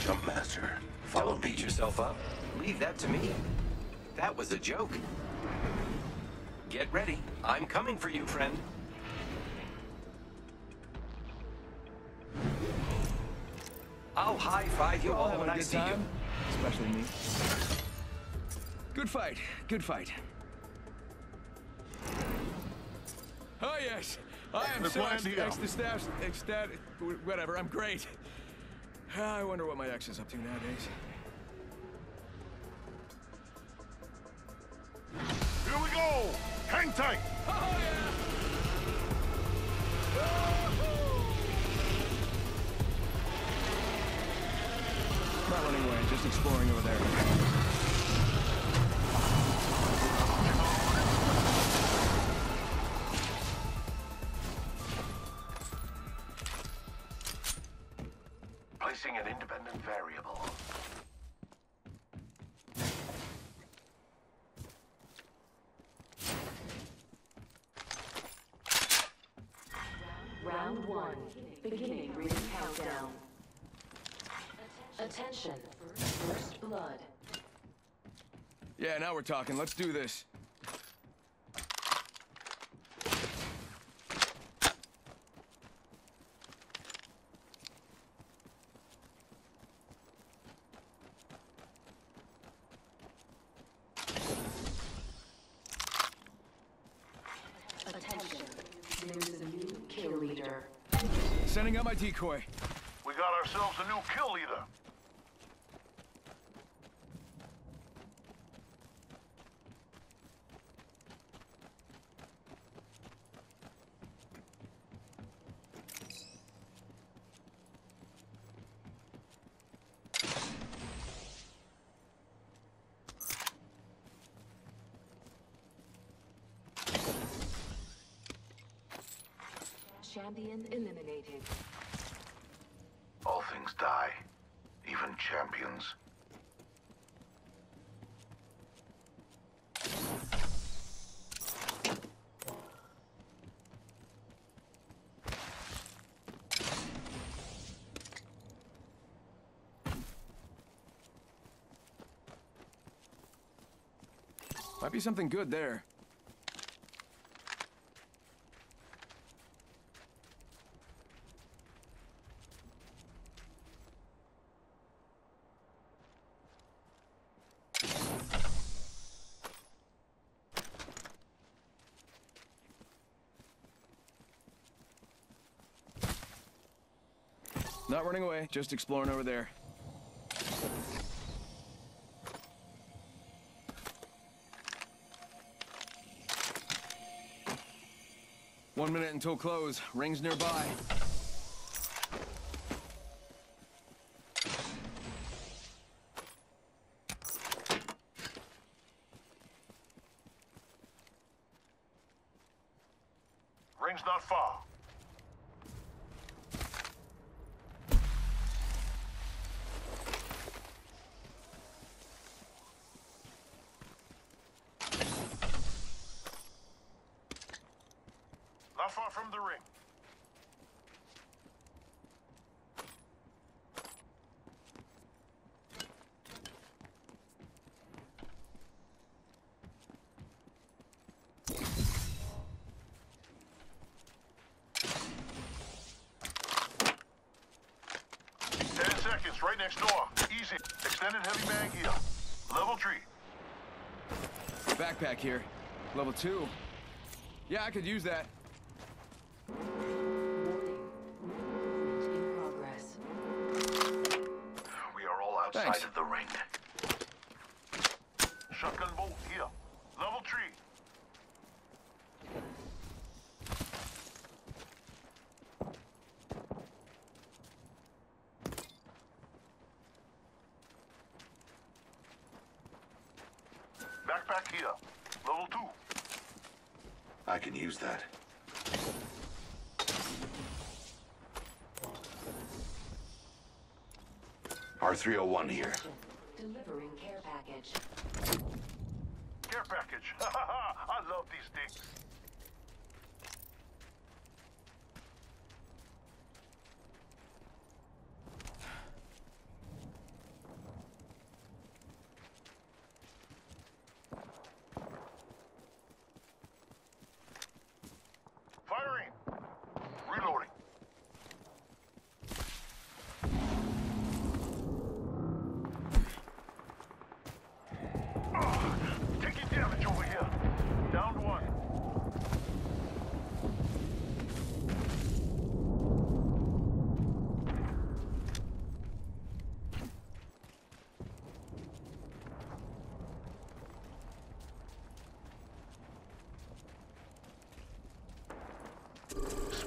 Jumpmaster, follow Don't beat me. yourself up. Leave that to me. That was a joke. Get ready. I'm coming for you, friend. I'll high-five you all when I see you. Especially me. Good fight. Good fight. Oh, yes. I am Let's so land here. ecstatic. Whatever, I'm great. I wonder what my ex is up to nowadays. Here we go! Hang tight! Oh, yeah! Not running away, just exploring over there. Placing an independent variable. Round 1. Beginning ring countdown. Attention. First blood. Yeah, now we're talking. Let's do this. Attention. There's a new kill leader. Sending out my decoy. We got ourselves a new kill leader. Champion eliminated. All things die, even champions. Might be something good there. Not running away, just exploring over there. One minute until close. Rings nearby. Ring's not far. Not far from the ring. Seconds, right next door. Easy. Extended heavy mag here. Level 3. Backpack here. Level 2. Yeah, I could use that. Warning. Movement in progress. We are all outside Thanks. of the ring. Shotgun bolt here. Level 3. Backpack here. Level 2. I can use that. R301 here. Delivering care package. Care package. I love these things.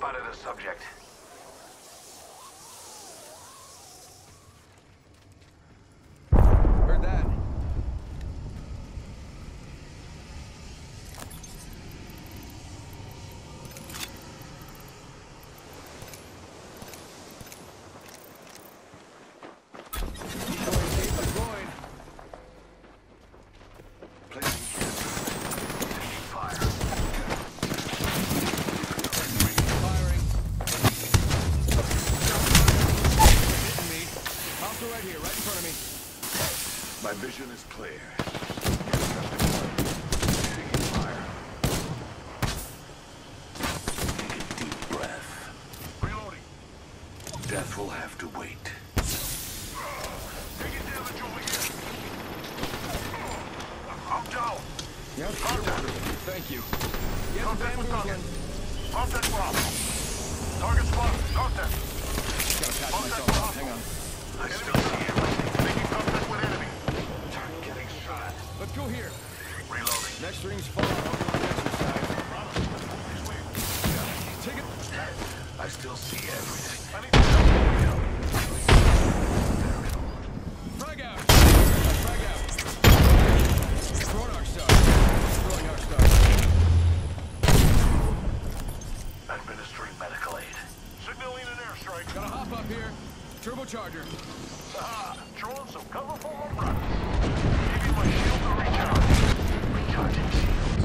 spotted a subject. Heard that. My vision is clear. Take a deep breath. Reloading. Death will have to wait. Taking damage over here. I'm down. Yep. Contact. Thank you. Get the Contact with target. bamboozling. Contact Bravo. Target spotted. Contact. Gotta patch Contact myself Bravo. up. Hang on. I still see everything. Making contact with enemy. Turn getting shot. Let's go here. Reloading. Next ring's far. I'll go on the exercise. This way. Take it. I still see everything. I need help. Frag out. Frag out. Throwing our stuff. Throwing our stuff. Administering medical aid. Signaling an airstrike. Gotta hop up here. Turbocharger. Ah, throwing some cover for my brothers. Give me my shield to recharge. Recharging shields.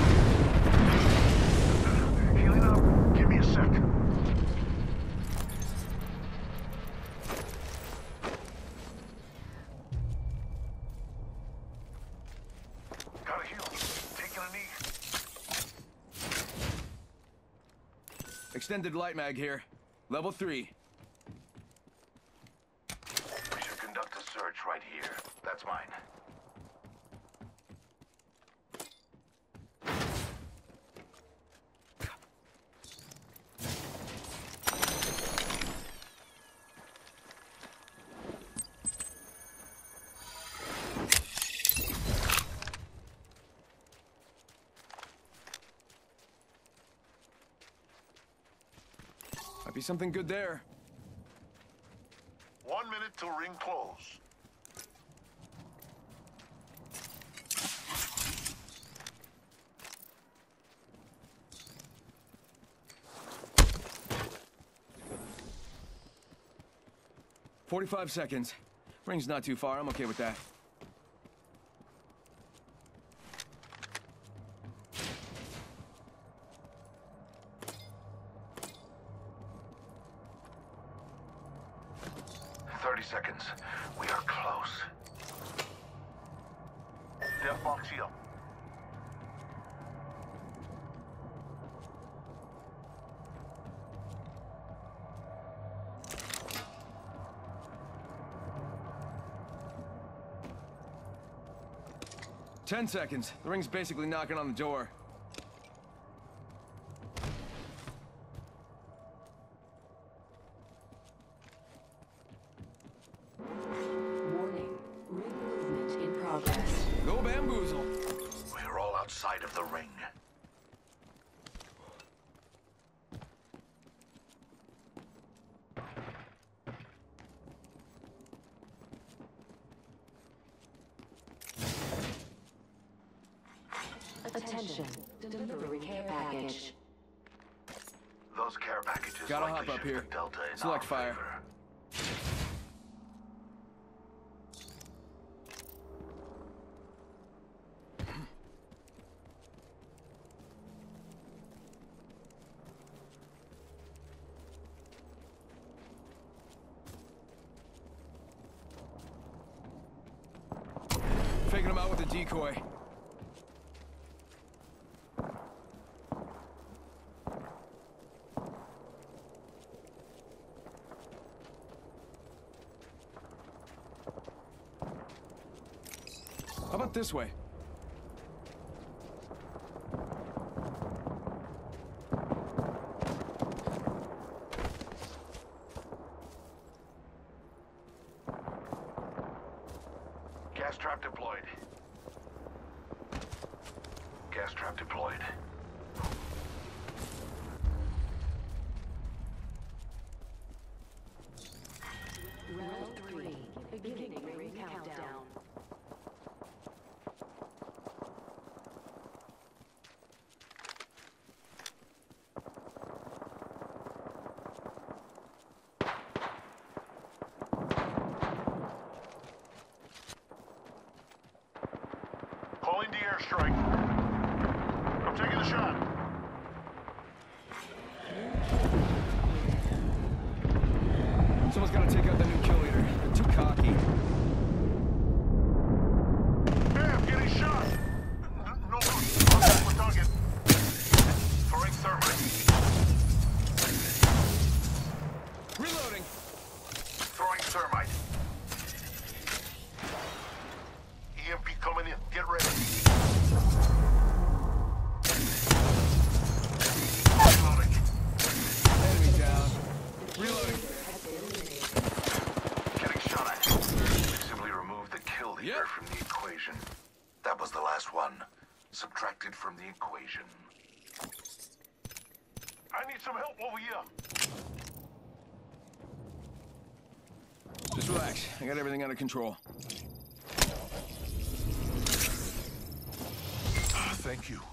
Healing up. Give me a sec. Gotta heal. Taking a knee. Extended light mag here. Level 3. We should conduct a search right here. That's mine. Might be something good there. 1 minute till ring close. "45 seconds. Ring's not too far. I'm okay with that. Seconds. We are close. Death box here. "10 seconds. The ring's basically knocking on the door. Warning. Ring movement in progress. Go bamboozle." We're all outside of the ring. Attention. Delivering care package. Those care packages Gotta likely hop up shift here. the Delta in Select our fire. favor. Faking him out with a decoy. How about this way? Gas trap deployed. Gas trap deployed. Beginning ring countdown. Calling the airstrike. I'm taking the shot. Someone's gotta take out the new kill leader. They're too cocky. Hey, I'm getting shot. No, we're target. Throwing thermite. Reloading. Throwing thermite. EMP coming in. Get ready. Reloading. Enemy down. Reloading. Getting shot at. We simply removed the kill leader Yep. from the equation. That was the last one. Subtracted from the equation. I need some help over here. Just relax. I got everything under control. Thank you.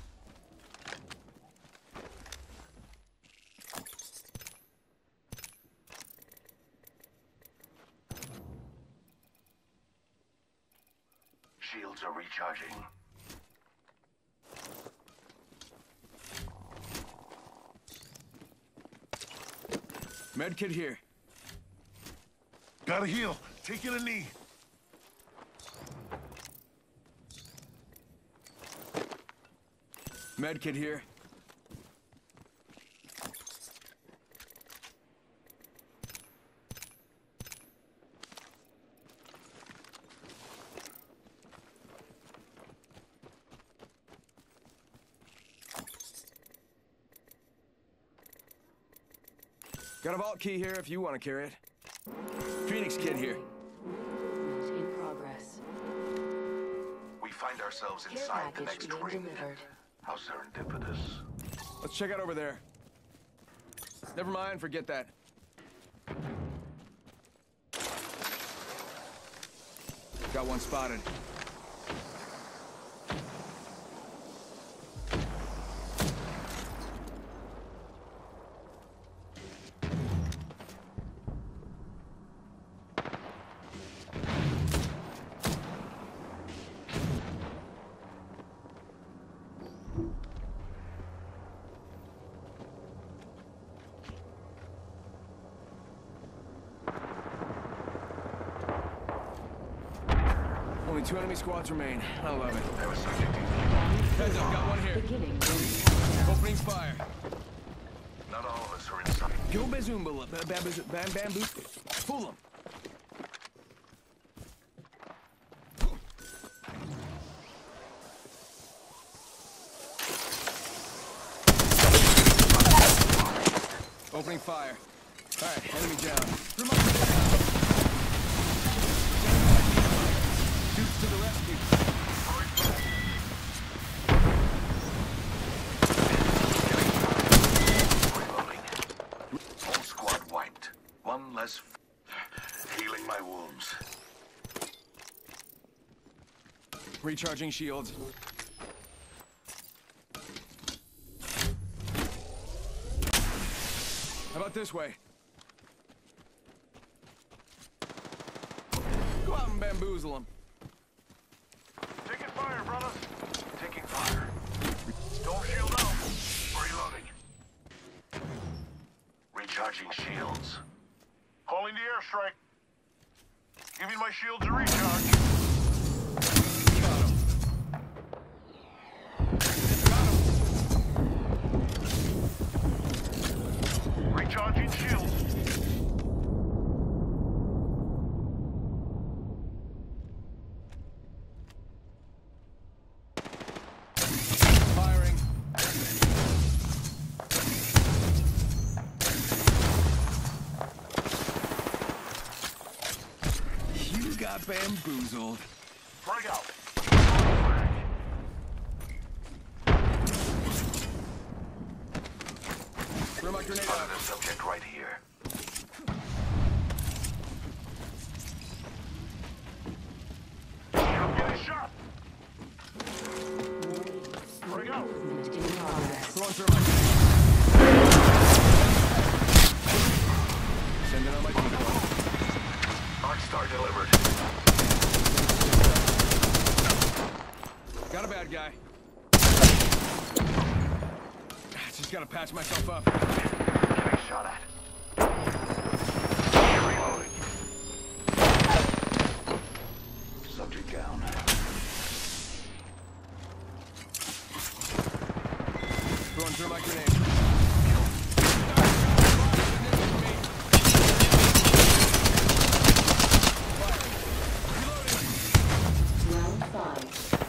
Shields are recharging. Medkit here. Gotta heal. Taking a knee. Medkit here. Got a vault key here if you want to carry it. Phoenix kid here. Movement in progress. We find ourselves Care inside the package next being ring. delivered. How serendipitous. Let's check out over there. Never mind, forget that. Got one spotted. Only 2 enemy squads remain. I love it. There was subject in. Heads up, got one here. Beginning ring countdown. Opening fire. Not all of us are inside. Go bazoomba, bamboo. Fool him. Opening fire. All right, enemy down. Dudes to the rescue. Reloading. Whole squad wiped. One less. Healing my wounds. Recharging shields. How about this way? Go out and bamboozle them. Taking fire, brothers. Taking fire. Don't shield out. Reloading. Recharging shields. Calling the airstrike. Giving my shields a recharge. Got him. Got him. Recharging shields. Firing. You got bamboozled. Frag out. Throw my grenade Spotted out. a subject right here. Star delivered. Got a bad guy. Just gotta patch myself up. Getting shot at. Reloading. Subject down. Throwing through my grenade. Round 5.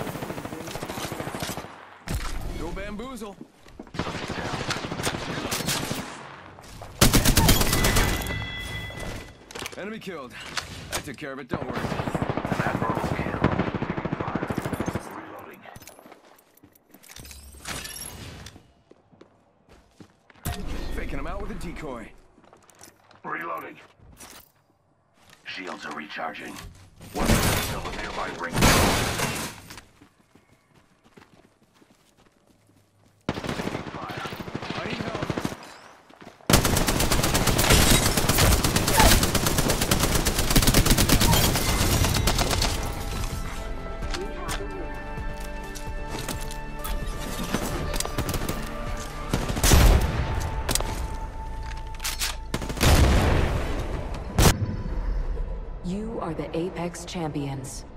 Go bamboozle. Enemy killed. I took care of it, don't worry. An admirable kill. Taking fire. Reloading. Faking him out with a decoy. Reloading. Shields are recharging. One still a nearby ring. Taking fire. I need help. You are the Apex Champions.